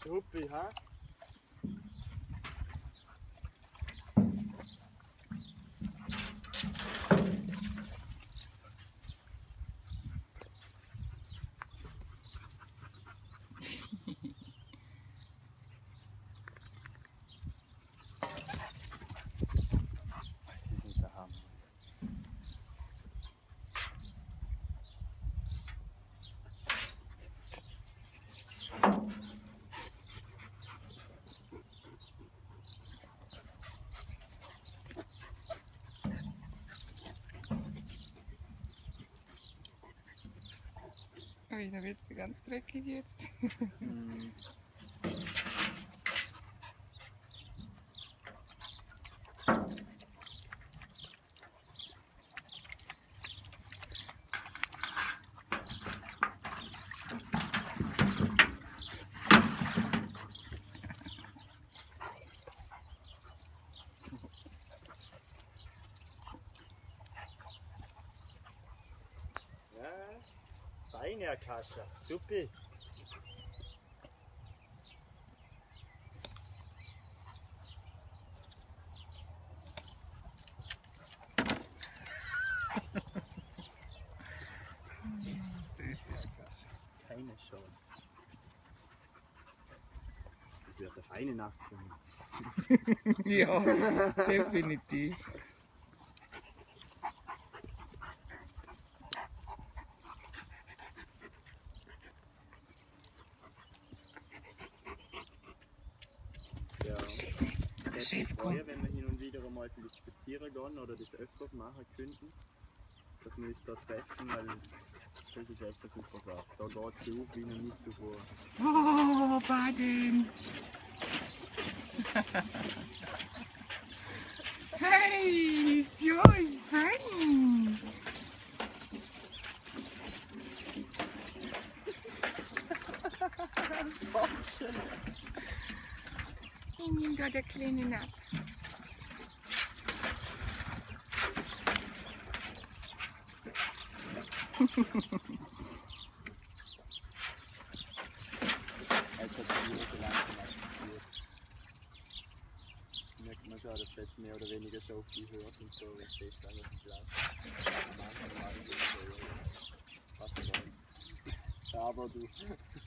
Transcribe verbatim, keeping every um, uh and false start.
Schuppi, ha? Das ist nicht der Hammer. Ui, da wird sie ganz dreckig jetzt. Hm. Ja, feine Akasha, super. Das ist krass. Keine Chance. Das wird eine feine Nacht für mich. Ja, definitiv. Ja. Der Ich Chef würde mich freuen, kommt. wenn wir hin und wieder mal vielleicht spazieren gehen oder das öfters machen könnten. Dass wir uns da treffen, weil das ist echt eine super Sache. Da geht es auf wie noch nie zuvor. Oh, baden! Hey, so ist fun! Ich nehme da der kleine Napf. Jetzt hat die Jose langsam akzeptiert. Merkt man schon, dass es jetzt mehr oder weniger schon auf die hört und so, wenn es jetzt einfach im Platz. Am Anfang war ich so, ja, fast so. Aber du.